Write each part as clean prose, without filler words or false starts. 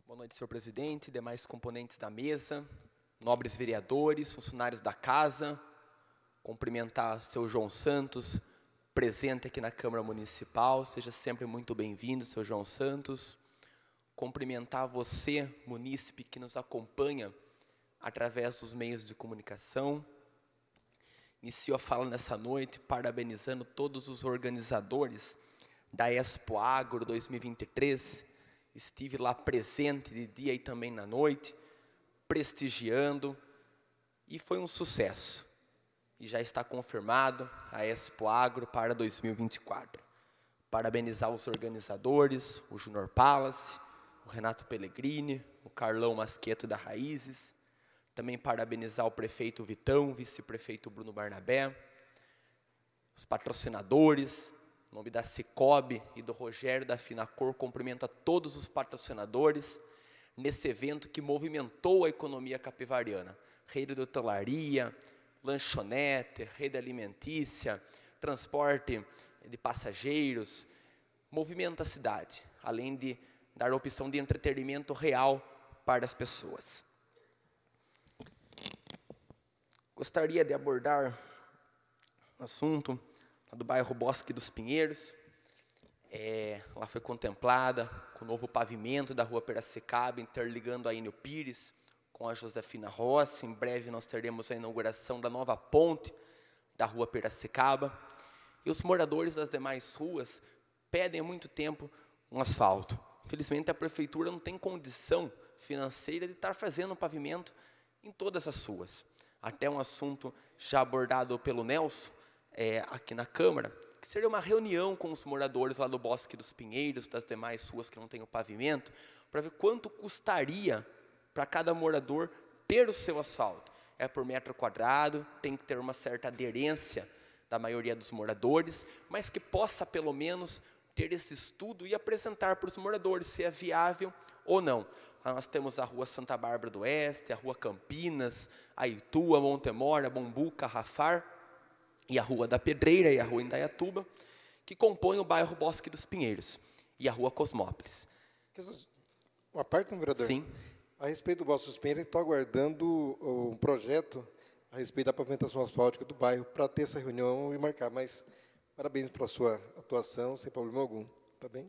Boa noite, senhor presidente, demais componentes da mesa, nobres vereadores, funcionários da casa. Cumprimentar seu João Santos, presente aqui na Câmara Municipal. Seja sempre muito bem-vindo, seu João Santos. Cumprimentar você, munícipe, que nos acompanha através dos meios de comunicação. Inicio a fala nessa noite parabenizando todos os organizadores da Expo Agro 2023. Estive lá presente de dia e também na noite, prestigiando, e foi um sucesso. E já está confirmado a Expo Agro para 2024. Parabenizar os organizadores, o Júnior Palace, o Renato Pellegrini, o Carlão Masqueto da Raízes. Também parabenizar o prefeito Vitão, vice-prefeito Bruno Barnabé, os patrocinadores. Em nome da Cicobi e do Rogério da Finacor, cumprimento a todos os patrocinadores nesse evento que movimentou a economia capivariana. Rede de hotelaria, lanchonete, rede alimentícia, transporte de passageiros, movimenta a cidade, além de dar a opção de entretenimento real para as pessoas. Gostaria de abordar um assunto do bairro Bosque dos Pinheiros. Lá foi contemplada com o novo pavimento da rua Piracicaba, interligando a Enio Pires com a Josefina Rossi. Em breve nós teremos a inauguração da nova ponte da rua Piracicaba. E os moradores das demais ruas pedem há muito tempo um asfalto. Infelizmente a prefeitura não tem condição financeira de estar fazendo um pavimento em todas as ruas. Até um assunto já abordado pelo Nelson, aqui na Câmara, que seria uma reunião com os moradores lá do Bosque dos Pinheiros, das demais ruas que não têm o pavimento, para ver quanto custaria para cada morador ter o seu asfalto. É por metro quadrado, tem que ter uma certa aderência da maioria dos moradores, mas que possa pelo menos ter esse estudo e apresentar para os moradores se é viável ou não. Nós temos a rua Santa Bárbara do Oeste, a rua Campinas, a Itu, a Montemor, a Bombuca, a Rafar, e a Rua da Pedreira e a Rua Indaiatuba, que compõem o bairro Bosque dos Pinheiros, e a Rua Cosmópolis. Uma parte, vereador? Sim. A respeito do Bosque dos Pinheiros, está aguardando um projeto a respeito da pavimentação asfáltica do bairro para ter essa reunião e marcar, mas parabéns pela sua atuação, sem problema algum. Está bem?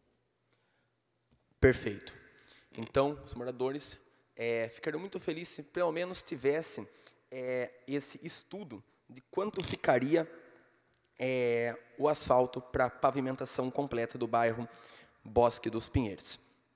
Perfeito. Então, os moradores ficariam muito felizes se pelo menos tivessem esse estudo de quanto ficaria o asfalto para a pavimentação completa do bairro Bosque dos Pinheiros.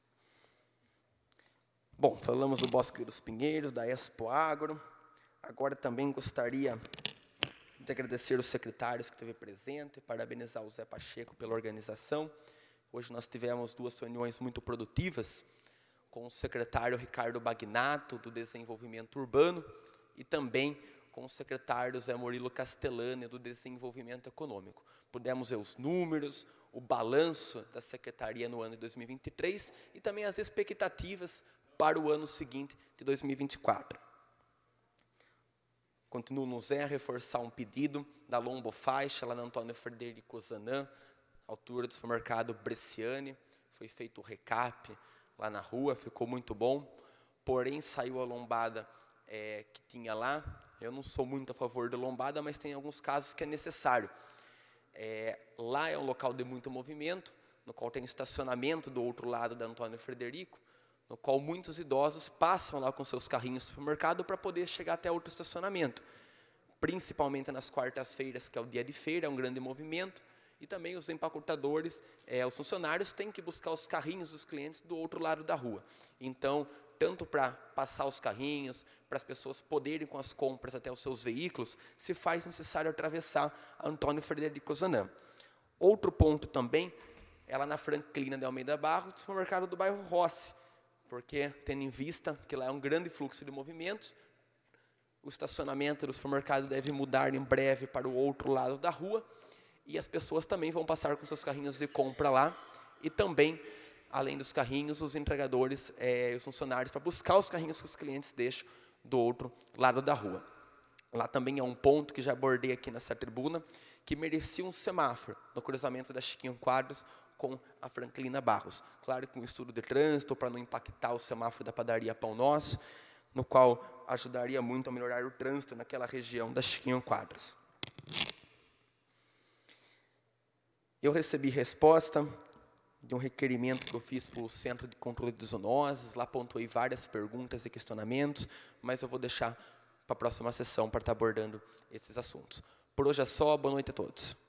Bom, falamos do Bosque dos Pinheiros, da Expo Agro. Agora também gostaria de agradecer os secretários que esteve presente, parabenizar o Zé Pacheco pela organização. Hoje nós tivemos 2 reuniões muito produtivas com o secretário Ricardo Bagnato, do Desenvolvimento Urbano, e também com o secretário Zé Murilo Castellani, do Desenvolvimento Econômico. Pudemos ver os números, o balanço da Secretaria no ano de 2023 e também as expectativas para o ano seguinte, de 2024. Continuo no Zé a reforçar um pedido da Lombo Faixa, lá na Antônio Frederico Zanã, altura do supermercado Bresciani. Foi feito o recap lá na rua, ficou muito bom, porém saiu a lombada que tinha lá. Eu não sou muito a favor da lombada, mas tem alguns casos que é necessário. Lá é um local de muito movimento, no qual tem estacionamento do outro lado da Antônio Frederico, no qual muitos idosos passam lá com seus carrinhos no supermercado para poder chegar até outro estacionamento. Principalmente nas quartas-feiras, que é o dia de feira, é um grande movimento, e também os empacotadores, os funcionários têm que buscar os carrinhos dos clientes do outro lado da rua. Então, tanto para passar os carrinhos, para as pessoas poderem com as compras até os seus veículos, se faz necessário atravessar a Antônio Frederico Zanã. Outro ponto também é lá na Franklina de Almeida Barros, o supermercado do bairro Rossi, porque tendo em vista que lá é um grande fluxo de movimentos, o estacionamento do supermercado deve mudar em breve para o outro lado da rua, e as pessoas também vão passar com seus carrinhos de compra lá, e também, além dos carrinhos, os entregadores e os funcionários para buscar os carrinhos que os clientes deixam do outro lado da rua. Lá também é um ponto que já abordei aqui nessa tribuna, que merecia um semáforo no cruzamento da Chiquinho Quadros com a Franklina Barros. Claro que um estudo de trânsito para não impactar o semáforo da padaria Pão Nosso, no qual ajudaria muito a melhorar o trânsito naquela região da Chiquinho Quadros. Eu recebi resposta de um requerimento que eu fiz para o Centro de Controle de Zoonoses, lá pontuei várias perguntas e questionamentos, mas eu vou deixar para a próxima sessão para estar abordando esses assuntos. Por hoje é só, boa noite a todos.